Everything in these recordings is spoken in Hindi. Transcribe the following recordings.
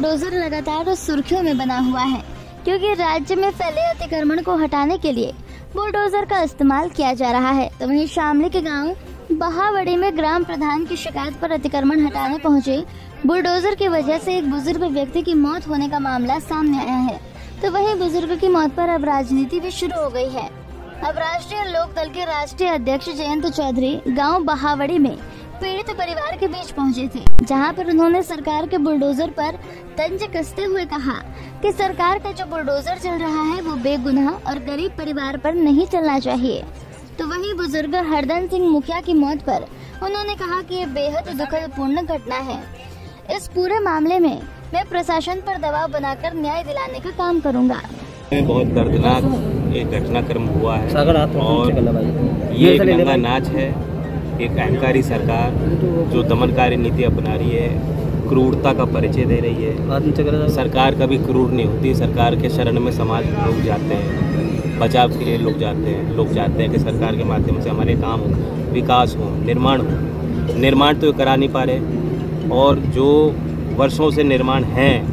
बुलडोजर लगातार सुर्खियों में बना हुआ है, क्योंकि राज्य में फैले अतिक्रमण को हटाने के लिए बुलडोजर का इस्तेमाल किया जा रहा है। तो वहीं शामली के गांव बहावड़ी में ग्राम प्रधान की शिकायत पर अतिक्रमण हटाने पहुंचे बुलडोजर की वजह से एक बुजुर्ग व्यक्ति की मौत होने का मामला सामने आया है। तो वहीं बुजुर्ग की मौत पर अब राजनीति भी शुरू हो गई है। अब राष्ट्रीय लोक दल के राष्ट्रीय अध्यक्ष जयंत चौधरी गांव बहावड़ी में पीड़ित परिवार के बीच पहुंचे थे, जहां पर उन्होंने सरकार के बुलडोजर पर तंज कसते हुए कहा कि सरकार का जो बुलडोजर चल रहा है वो बेगुनाह और गरीब परिवार पर नहीं चलना चाहिए। तो वहीं बुजुर्ग हरदन सिंह मुखिया की मौत पर उन्होंने कहा कि ये बेहद दुखद पूर्ण घटना है। इस पूरे मामले में मैं प्रशासन पर दबाव बनाकर न्याय दिलाने का काम करूँगा। बहुत दर्दनाक एक घटनाक्रम हुआ है और ये एक नंगा नाच है। एक अहंकारी सरकार जो दमनकारी नीति अपना रही है, क्रूरता का परिचय दे रही है। सरकार कभी क्रूर नहीं होती। सरकार के शरण में समाज लोग जाते हैं, बचाव के लिए लोग जाते हैं कि सरकार के माध्यम से हमारे काम हो, विकास हो, निर्माण हो। निर्माण तो करा नहीं पा रहे और जो वर्षों से निर्माण हैं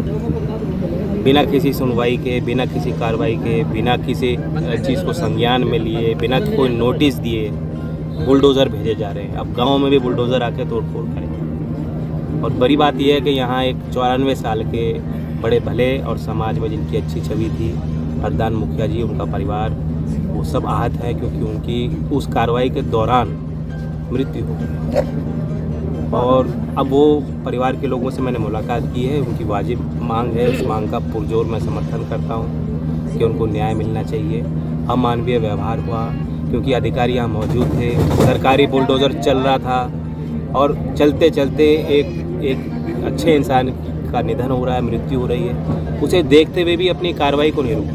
बिना किसी सुनवाई के, बिना किसी कार्रवाई के, बिना किसी चीज़ को संज्ञान में लिए, बिना कोई नोटिस दिए बुलडोज़र भेजे जा रहे हैं। अब गांव में भी बुलडोज़र आके तोड़फोड़ करें। और बड़ी बात यह है कि यहाँ एक 94 साल के बड़े भले और समाज में जिनकी अच्छी छवि थी, हरदान मुखिया जी, उनका परिवार, वो सब आहत है क्योंकि उनकी उस कार्रवाई के दौरान मृत्यु हो गई। और अब वो परिवार के लोगों से मैंने मुलाकात की है। उनकी वाजिब मांग है, उस मांग का पुरजोर मैं समर्थन करता हूँ कि उनको न्याय मिलना चाहिए। अमानवीय व्यवहार हुआ क्योंकि अधिकारी यहाँ मौजूद थे, सरकारी बुलडोज़र चल रहा था और चलते चलते एक अच्छे इंसान का निधन हो रहा है, मृत्यु हो रही है। उसे देखते हुए भी अपनी कार्रवाई को नहीं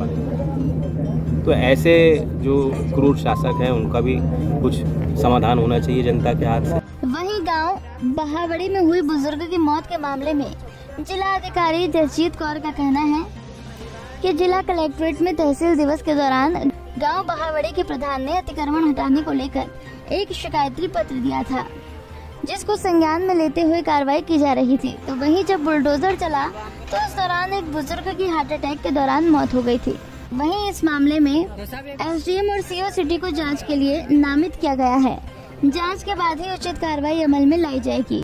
रोका। तो ऐसे जो क्रूर शासक हैं उनका भी कुछ समाधान होना चाहिए जनता के हाथ से। वहीं गांव बहावड़ी में हुई बुजुर्ग की मौत के मामले में जिला अधिकारी जसजीत कौर का कहना है कि जिला कलेक्ट्रेट में तहसील दिवस के दौरान गांव बहावड़ी के प्रधान ने अतिक्रमण हटाने को लेकर एक शिकायती पत्र दिया था, जिसको संज्ञान में लेते हुए कार्रवाई की जा रही थी। तो वहीं जब बुलडोजर चला तो इस दौरान एक बुजुर्ग की हार्ट अटैक के दौरान मौत हो गई थी। वहीं इस मामले में एसडीएम और सीओ सिटी को जांच के लिए नामित किया गया है। जांच के बाद ही उचित कार्रवाई अमल में लाई जाएगी।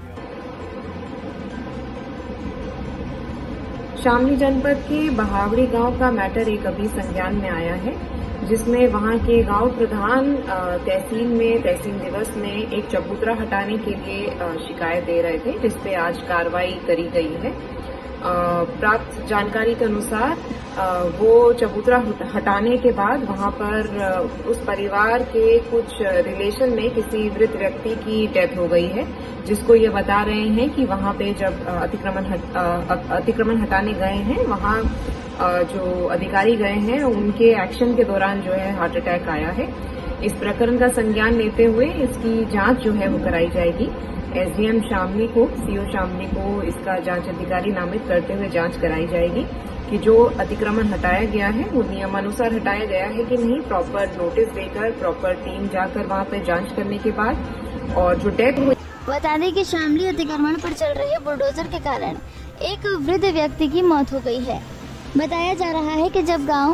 शामली जनपद के बहावड़ी गांव का मैटर एक अभी संज्ञान में आया है, जिसमें वहां के गांव प्रधान तहसील में तहसील दिवस में एक चबूतरा हटाने के लिए शिकायत दे रहे थे, जिसपे आज कार्रवाई करी गई है। प्राप्त जानकारी के अनुसार वो चबूतरा हटाने के बाद वहां पर उस परिवार के कुछ रिलेशन में किसी वृद्ध व्यक्ति की डेथ हो गई है, जिसको ये बता रहे हैं कि वहां पे जब अतिक्रमण हटाने गए हैं, वहां जो अधिकारी गए हैं उनके एक्शन के दौरान जो है हार्ट अटैक आया है। इस प्रकरण का संज्ञान लेते हुए इसकी जांच जो है वो कराई जाएगी। एसडीएम शामली को, सीओ शामली को इसका जांच अधिकारी नामित करते हुए जांच कराई जाएगी कि जो अतिक्रमण हटाया गया है वो नियमानुसार हटाया गया है कि नहीं। प्रॉपर नोटिस देकर प्रॉपर टीम जाकर वहां पर जांच करने के बाद और जो डेथ हुई। बता दें कि शामली अतिक्रमण पर चल रहे बुलडोजर के कारण एक वृद्ध व्यक्ति की मौत हो गई है। बताया जा रहा है कि जब गांव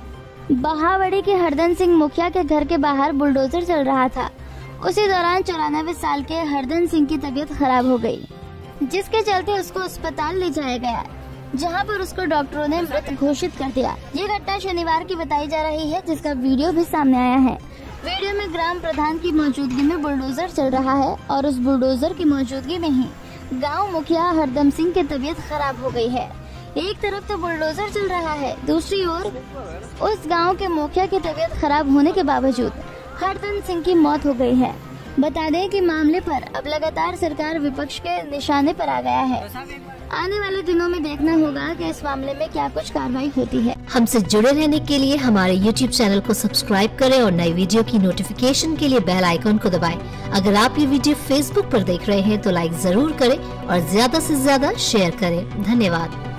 बहावड़ी के हरदन सिंह मुखिया के घर के बाहर बुलडोजर चल रहा था, उसी दौरान 94 साल के हरदन सिंह की तबीयत खराब हो गई, जिसके चलते उसको अस्पताल ले जाया गया, जहां पर उसको डॉक्टरों ने मृत घोषित कर दिया। ये घटना शनिवार की बताई जा रही है, जिसका वीडियो भी सामने आया है। वीडियो में ग्राम प्रधान की मौजूदगी में बुलडोजर चल रहा है और उस बुलडोजर की मौजूदगी में ही गाँव मुखिया हरदम सिंह की तबीयत खराब हो गई है। एक तरफ तो बुलडोजर चल रहा है, दूसरी ओर उस गांव के मुखिया की तबीयत खराब होने के बावजूद हरदन सिंह की मौत हो गई है। बता दें कि मामले पर अब लगातार सरकार विपक्ष के निशाने पर आ गया है। आने वाले दिनों में देखना होगा कि इस मामले में क्या कुछ कार्रवाई होती है। हमसे जुड़े रहने के लिए हमारे YouTube चैनल को सब्सक्राइब करें और नई वीडियो की नोटिफिकेशन के लिए बेल आइकॉन को दबाएं। अगर आप ये वीडियो Facebook पर देख रहे हैं तो लाइक जरूर करें और ज्यादा से ज्यादा शेयर करें। धन्यवाद।